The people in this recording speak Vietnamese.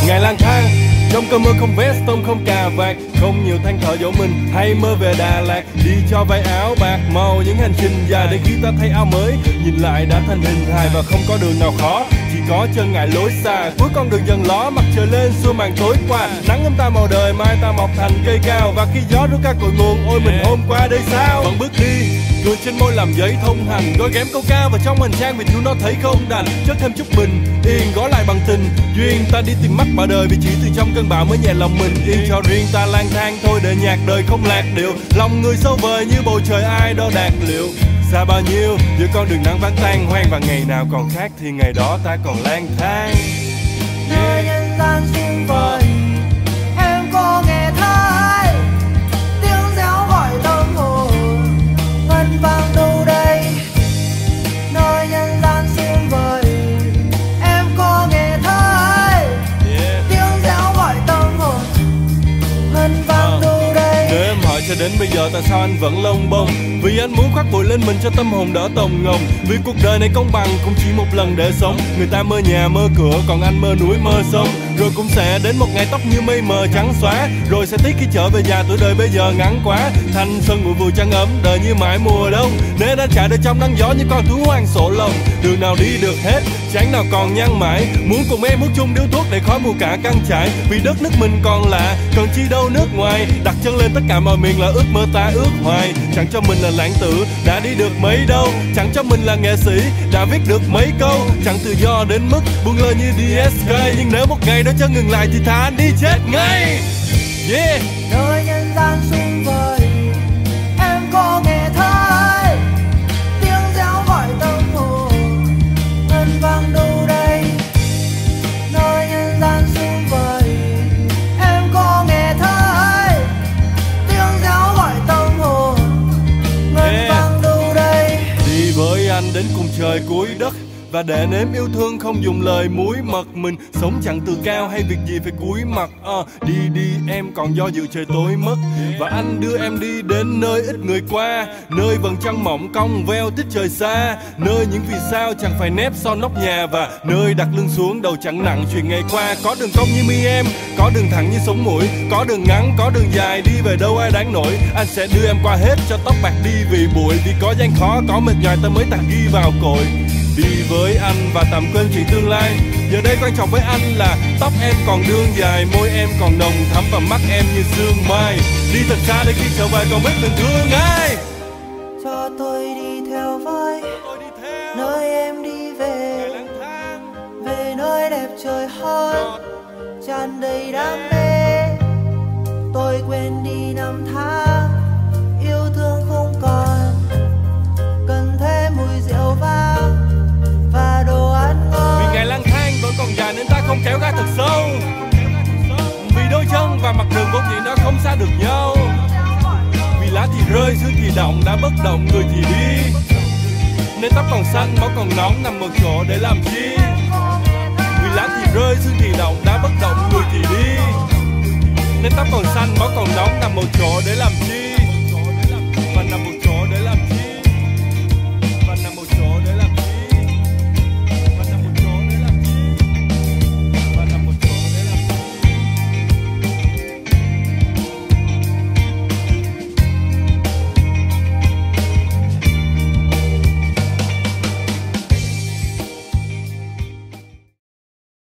Ngày lang thang trong cơn mơ không vest, tông không cà vạt, không nhiều than thở dỗ mình hay mơ về Đà Lạt. Đi cho váy áo bạc màu những hành trình dài, để khi ta thay áo mới nhìn lại đã thành hình hài. Và không có đường nào khó, chỉ có chân ngại lối xa. Cuối con đường dần ló, mặt trời lên xua màn tối qua. Nắng ấm ta màu đời, mai ta mọc thành cây cao. Và khi gió rút ca cội nguồn, ôi mình hôm qua đây sao. Vẫn bước đi, cười trên môi làm giấy thông hành, gói ghém câu ca vào trong hành trang vì thương nó thấy không đành. Chất thêm chút bình yên, gói lại bằng tình duyên. Ta đi tìm mắt bà đời vì chỉ từ trong cơn bão mới nhẹ lòng mình yên. Cho riêng ta lang thang thôi để nhạc đời không lạc điệu. Lòng người sâu vời như bầu trời ai đo đạt liệu. Xa bao nhiêu giữa con đường nắng vắng tan hoang. Và ngày nào còn khác thì ngày đó ta còn lang thang. Nơi nhân gian xung vời em có nghe thấy tiếng réo gọi tâm hồn ngân vang đâu đây. Nơi nhân gian xung vời em có nghe thấy tiếng réo gọi tâm hồn ngân vang đâu đây. Nếu em hỏi cho đến bây giờ tại sao anh vẫn lông bông, vì anh muốn khoác bụi lên mình cho tâm hồn đỡ tồng ngồng. Vì cuộc đời này công bằng cũng chỉ một lần để sống. Người ta mơ nhà mơ cửa, còn anh mơ núi mơ sông. Rồi cũng sẽ đến một ngày tóc như mây mờ trắng xóa. Rồi sẽ tiếc khi trở về già, tuổi đời bây giờ ngắn quá. Thanh xuân ngủ vùi trăng ấm, đời như mãi mùa đông. Nên anh chạy đời trong nắng gió như con thú hoang sổ lồng. Đường nào đi được hết, chán nào còn nhăn mãi. Muốn cùng em hút chung điếu thuốc để khói mù cả căn trại. Vì đất nước mình còn lạ, còn chi đâu nước ngoài. Đặt chân lên tất cả mọi miền là ước mơ ta ước hoài. Chẳng cho mình là lãng tử đã đi được mấy đâu, chẳng cho mình là nghệ sĩ đã viết được mấy câu. Chẳng tự do đến mức buông lơi như DSK, nhưng nếu một ngày đó cho ngừng lại thì thà anh đi chết ngay. Yeah. Nơi nhân gian xung vời em có nghe thấy tiếng réo gọi tâm hồn ngân vang đâu đây. Nơi nhân gian xung vời em có nghe thấy tiếng réo gọi tâm hồn ngân vang đâu đây. Đi với anh đến cùng trời cuối đất, và để nếm yêu thương không dùng lời muối mật. Mình sống chẳng từ cao hay việc gì phải cúi mặt. Đi đi em còn do dự trời tối mất. Và anh đưa em đi đến nơi ít người qua, nơi vầng trăng mỏng cong veo tích trời xa. Nơi những vì sao chẳng phải nép sau nóc nhà. Và nơi đặt lưng xuống đầu chẳng nặng chuyện ngày qua. Có đường cong như mi em, có đường thẳng như sống mũi, có đường ngắn, có đường dài, đi về đâu ai đáng nổi. Anh sẽ đưa em qua hết cho tóc bạc đi vì bụi. Vì có gian khó, có mệt nhòi ta mới tạc ghi vào cội. Đi với anh và tạm quên chuyện tương lai. Giờ đây quan trọng với anh là tóc em còn đương dài, môi em còn nồng thắm và mắt em như sương mai. Đi thật xa để khi trở về còn biết mình thương ai. Cho tôi đi theo với nơi em đi về, về nơi đẹp trời hơn tràn đầy đam mê. Tôi quên đi năm tháng yêu thương không còn, cần thêm mùi rượu vang và đồ ăn ngon. Vì ngày lang thang vẫn còn dài nên ta không kéo ga thật sâu. Vì đôi chân và mặt đường vốn dĩ nó không xa được nhau. Vì lá thì rơi, xương thì động, đã bất động người thì đi. Nên tóc còn xanh, máu còn nóng, nằm một chỗ để làm chi. Vì lá thì rơi, xương thì động, đã bất động người thì đi. Nên tóc còn xanh, máu còn nóng, nằm một chỗ để làm chi. Và nằm một